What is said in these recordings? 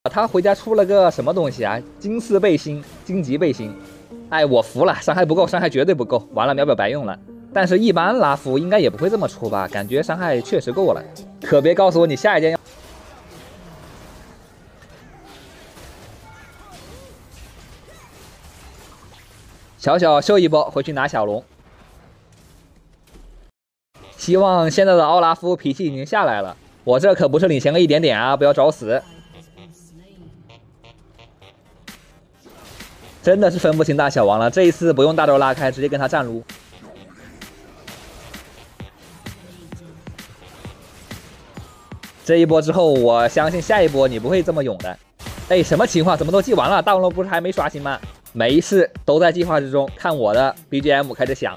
他回家出了个什么东西啊？金丝背心、荆棘背心。哎，我服了，伤害不够，伤害绝对不够。完了，秒表白用了。但是，一般拉夫应该也不会这么出吧？感觉伤害确实够了。可别告诉我你下一件要。小小秀一波，回去拿小龙。希望现在的奥拉夫脾气已经下来了。我这可不是领先了一点点啊！不要找死。 真的是分不清大小王了，这一次不用大招拉开，直接跟他站撸。这一波之后，我相信下一波你不会这么勇的。哎，什么情况？怎么都记完了？大龙不是还没刷新吗？没事，都在计划之中。看我的 BGM 开始响，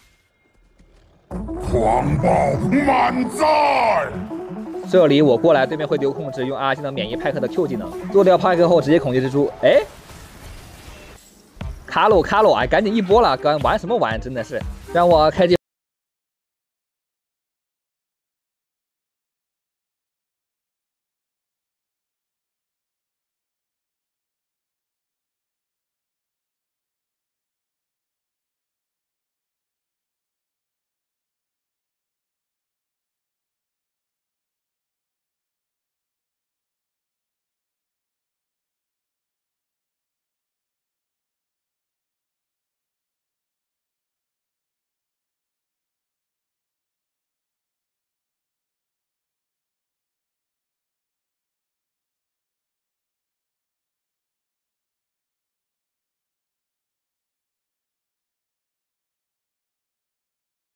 狂暴满载。 这里我过来，对面会丢控制，用阿技能免疫派克的 Q 技能，做掉派克后直接恐惧蜘蛛。哎。 卡鲁，哎，赶紧一波了，玩什么玩？真的是让我开机。